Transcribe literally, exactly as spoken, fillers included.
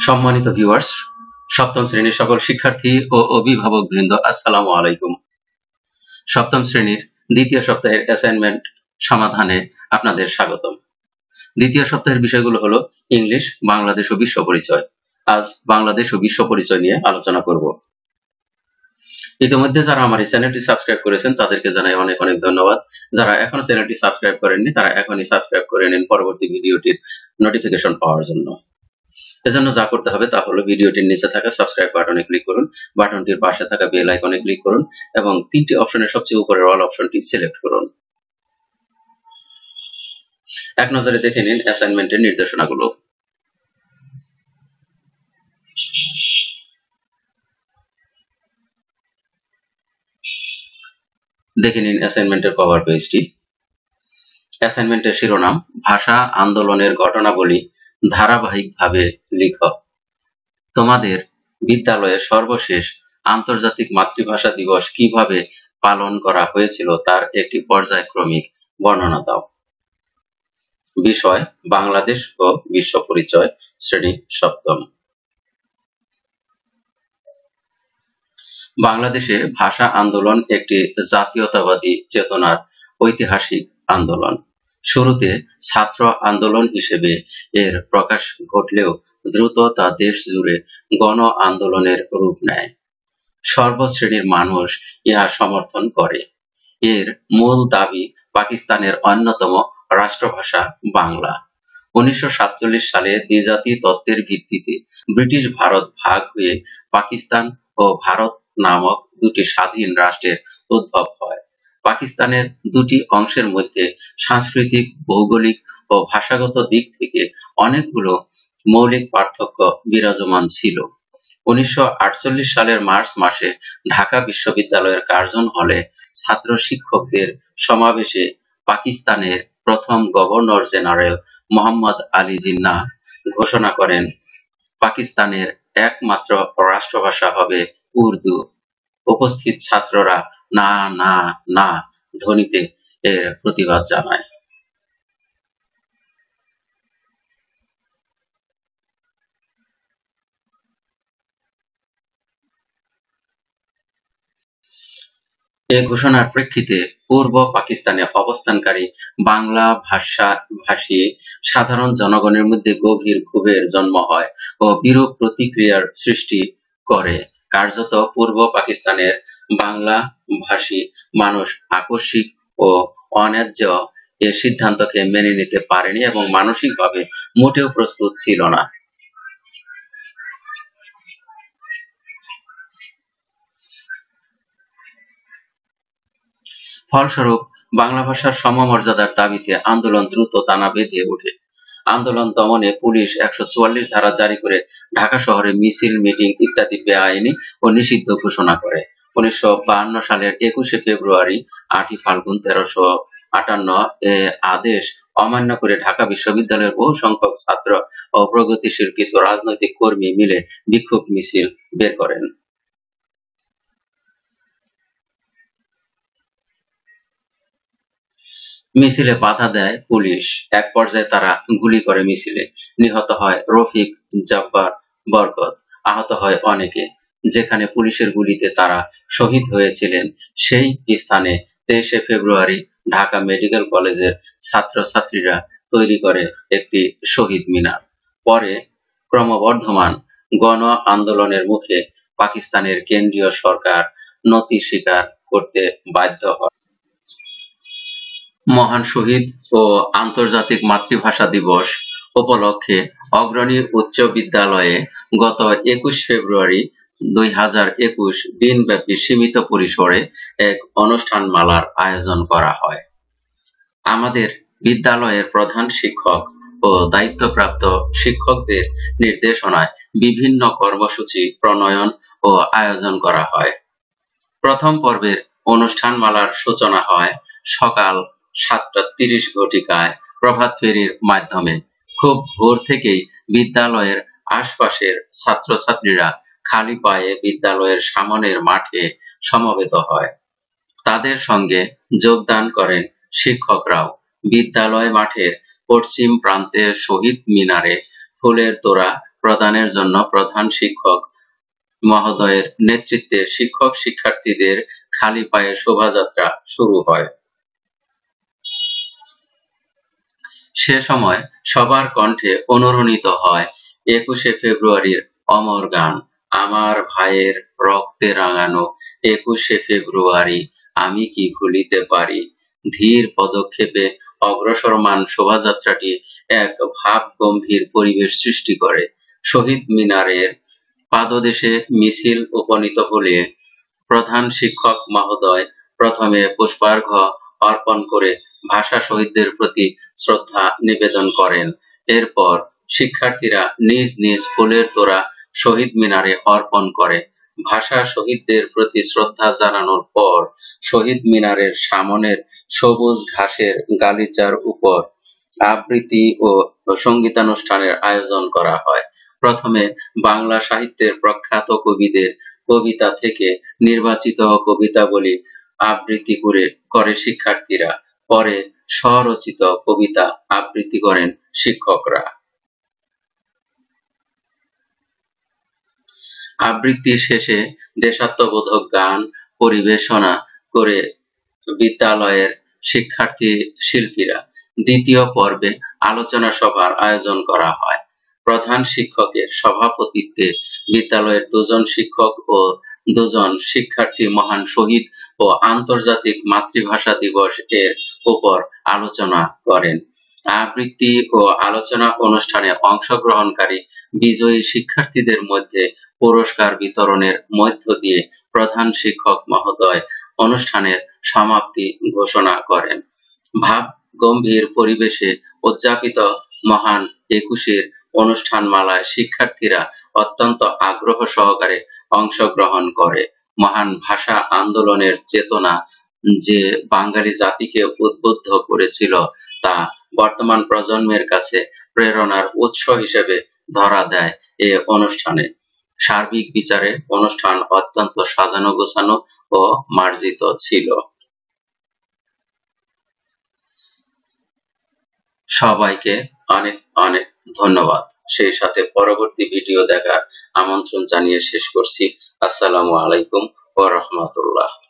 সম্মানিত ভিউয়ার্স, সপ্তম শ্রেণীর সকল শিক্ষার্থী ও অভিভাবকবৃন্দ আসসালামু আলাইকুম। সপ্তম শ্রেণীর দ্বিতীয় সপ্তাহের অ্যাসাইনমেন্ট সমাধানে আপনাদের স্বাগতম। দ্বিতীয় সপ্তাহের বিষয়গুলো হলো ইংলিশ, বাংলাদেশ ও বিশ্ব পরিচয়। আজ বাংলাদেশ ও বিশ্ব পরিচয় নিয়ে আলোচনা করব। ইতিমধ্যে যারা আমার এই চ্যানেলটি সাবস্ক্রাইব করেছেন তাদেরকে জানাই অনেক অনেক ধন্যবাদ। যারা এখনো চ্যানেলটি সাবস্ক্রাইব করেননি তারা এখনই সাবস্ক্রাইব করে নিন পরবর্তী ভিডিওটির নোটিফিকেশন পাওয়ার জন্য। এজন্য যা করতে হবে তা হলো ভিডিওটির নিচে থাকা সাবস্ক্রাইব বাটনে ক্লিক করুন, বাটনটির পাশে থাকা বেল আইকনে ক্লিক করুন এবং তিনটি অপশনের সবচেয়ে উপরের অল অপশনটি সিলেক্ট করুন। এক নজরে দেখে নিন অ্যাসাইনমেন্টের নির্দেশনাগুলো। দেখে নিন অ্যাসাইনমেন্টের কভার পেজটি। অ্যাসাইনমেন্টের শিরোনাম ভাষা আন্দোলনের ঘটনাবলী ধারাবাহিকভাবে লিখ। তোমাদের বিদ্যালয়ে সর্বশেষ আন্তর্জাতিক মাতৃভাষা দিবস কিভাবে পালন করা হয়েছিল তার একটি পর্যায়ক্রমিক বর্ণনা দাও। বিষয় বাংলাদেশ ও বিশ্ব পরিচয়, শ্রেণী সপ্তম। বাংলাদেশে ভাষা আন্দোলন একটি জাতীয়তাবাদী চেতনার ঐতিহাসিক আন্দোলন। শুরুতে ছাত্র আন্দোলন হিসেবে এর প্রকাশ ঘটলেও দ্রুত তা দেশ জুড়ে গণ আন্দোলনের রূপ নেয়। সর্বশ্রেণীর মানুষ ইহা সমর্থন করে। এর মূল দাবি পাকিস্তানের অন্যতম রাষ্ট্রভাষা বাংলা। উনিশশো সাতচল্লিশ সালে দ্বিজাতি তত্ত্বের ভিত্তিতে ব্রিটিশ ভারত ভাগ হয়ে পাকিস্তান ও ভারত নামক দুটি স্বাধীন রাষ্ট্রের উদ্ভব হয়। পাকিস্তানের দুটি অংশের মধ্যে সাংস্কৃতিক, ভৌগোলিক ও ভাষাগত দিক থেকে অনেকগুলো মৌলিক পার্থক্য বিরাজমান ছিল। উনিশশো আটচল্লিশ সালের মার্চ মাসে ঢাকা বিশ্ববিদ্যালয়ের কার্জন হলে ছাত্র শিক্ষকদের সমাবেশে পাকিস্তানের প্রথম গভর্নর জেনারেল মোহাম্মদ আলী জিন্নাহ ঘোষণা করেন পাকিস্তানের একমাত্র রাষ্ট্রভাষা হবে উর্দু। উপস্থিত ছাত্ররা না না না ধ্বনিতে এর প্রতিবাদ জানায়। এ ঘোষণার প্রেক্ষিতে পূর্ব পাকিস্তানে অবস্থানকারী বাংলা ভাষা ভাষী সাধারণ জনগণের মধ্যে গভীর ক্ষোভের জন্ম হয় ও বিরূপ প্রতিক্রিয়ার সৃষ্টি করে। কার্যত পূর্ব পাকিস্তানের বাংলা ভাষী মানুষ আকস্মিক ও অন্যায্য এ সিদ্ধান্তকে মেনে নিতে পারেনি এবং মানসিকভাবে মোটেও প্রস্তুত ছিল না। ফলস্বরূপ বাংলা ভাষার সমমর্যাদার দাবিতে আন্দোলন দ্রুত দানা বেঁধে ওঠে। আন্দোলন দমনে পুলিশ একশো চুয়াল্লিশ ধারা জারি করে ঢাকা শহরে মিছিল, মিটিং ইত্যাদি বেআইনি ও নিষিদ্ধ ঘোষণা করে। উনিশশো বাহান্ন সালের একুশে ফেব্রুয়ারি আটই ফাল্গুন তেরোশো আটান্ন এ আদেশ অমান্য করে ঢাকা বিশ্ববিদ্যালয়ের বহু সংখ্যক ছাত্র ও প্রগতিশীল কিছু রাজনৈতিক কর্মী মিলে বিক্ষোভ মিছিল বের করেন। মিছিলে বাধা দেয় পুলিশ। এক পর্যায়ে তারা গুলি করে মিছিলে। নিহত হয় রফিক, জব্বার, বরকত। আহত হয় অনেকে। যেখানে পুলিশের গুলিতে তারা শহীদ হয়েছিলেন সেই স্থানে তেইশে ফেব্রুয়ারি ঢাকা মেডিকেল কলেজের ছাত্রছাত্রীরা তৈরি করে একটি শহীদ মিনার। পরে ক্রমবর্ধমান গণ আন্দোলনের মুখে পাকিস্তানের কেন্দ্রীয় সরকার নতি স্বীকার করতে বাধ্য হয়। মহান শহীদ ও আন্তর্জাতিক মাতৃভাষা দিবস উপলক্ষে অগ্রণী উচ্চ বিদ্যালয়ে গত একুশ ফেব্রুয়ারি দুই হাজার একুশ দিনব্যাপী সীমিত পরিসরে এক অনুষ্ঠানমালার আয়োজন করা হয়। আমাদের বিদ্যালয়ের প্রধান শিক্ষক ও দায়িত্বপ্রাপ্ত শিক্ষকদের নির্দেশনায় বিভিন্ন কর্মসূচি প্রণয়ন ও আয়োজন করা হয়। প্রথম পর্বের অনুষ্ঠানমালার সূচনা হয় সকাল সাতটা তিরিশ ঘটিকায় প্রভাত ফেরির মাধ্যমে। খুব ভোর থেকেই বিদ্যালয়ের আশপাশের ছাত্রছাত্রীরা খালি পায়ে বিদ্যালয়ের সামনের মাঠে সমবেত হয়। তাদের সঙ্গে যোগদান করেন শিক্ষকরাও। বিদ্যালয় মাঠের পশ্চিম প্রান্তের শহীদ মিনারে ফুলের তোড়া প্রদানের জন্য প্রধান শিক্ষক মহোদয়ের নেতৃত্বে শিক্ষক শিক্ষার্থীদের খালি পায়ে শোভাযাত্রা শুরু হয়। সে সময় সবার কণ্ঠে অনুরণিত হয় একুশে ফেব্রুয়ারির অমর গান, আমার ভাইয়ের রক্তে রাঙানো একুশে ফেব্রুয়ারি আমি কি ভুলিতে পারি। ধীর পদক্ষেপে অগ্রসরমান শোভাযাত্রাটি এক ভাব গম্ভীর পরিবেশ সৃষ্টি করে। শহীদ মিনারের পাদদেশে মিছিল উপনীত হলে প্রধান শিক্ষক মহোদয় প্রথমে পুষ্পার্ঘ অর্পণ করে ভাষা শহীদদের প্রতি শ্রদ্ধা নিবেদন করেন। এরপর শিক্ষার্থীরা নিজ নিজ ফুলের তোড়া শহীদ মিনারে অর্পণ করে। ভাষা শহীদদের প্রতি শ্রদ্ধা জানানোর পর শহীদ মিনারের সামনের সবুজ ঘাসের গালিচার উপর আবৃত্তি ও সঙ্গীতানুষ্ঠানের আয়োজন করা হয়। প্রথমে বাংলা সাহিত্যের প্রখ্যাত কবিদের কবিতা থেকে নির্বাচিত কবিতাবলী আবৃত্তি করে করে শিক্ষার্থীরা, পরে স্বরচিত কবিতা আবৃত্তি করেন শিক্ষকরা। আবৃত্তি শেষে দেশাত্মবোধক গান পরিবেশনা করে বিদ্যালয়ের শিক্ষার্থী শিল্পীরা। দ্বিতীয় পর্বে আলোচনা সভার আয়োজন করা হয়। প্রধান শিক্ষকের সভাপতিত্বে বিদ্যালয়ের দুজন শিক্ষক ও দুজন শিক্ষার্থী মহান শহীদ ও আন্তর্জাতিক মাতৃভাষা দিবস এর উপর আলোচনা করেন। আবৃত্তি ও আলোচনা অনুষ্ঠানে অংশগ্রহণকারী বিজয়ী শিক্ষার্থীদের মধ্যে পুরস্কার বিতরণের মধ্য দিয়ে প্রধান শিক্ষক মহোদয় অনুষ্ঠানের সমাপ্তি ঘোষণা করেন। ভাব গম্ভীর পরিবেশে উদযাপিত মহান একুশের অনুষ্ঠানমালায় শিক্ষার্থীরা অত্যন্ত আগ্রহ সহকারে অংশগ্রহণ করে। মহান ভাষা আন্দোলনের চেতনা যে বাঙালি জাতিকে উদ্বুদ্ধ করেছিল তা বর্তমান প্রজন্মের কাছে প্রেরণার উৎস হিসেবে ধরা দেয় এ অনুষ্ঠানে। সার্বিক বিচারে অনুষ্ঠান অত্যন্ত সাজানো গোছানো ও মার্জিত ছিল। সবাইকে অনেক অনেক ধন্যবাদ। সেই সাথে পরবর্তী ভিডিও দেখার আমন্ত্রণ জানিয়ে শেষ করছি। আসসালামু আলাইকুম ওয়া রাহমাতুল্লাহ।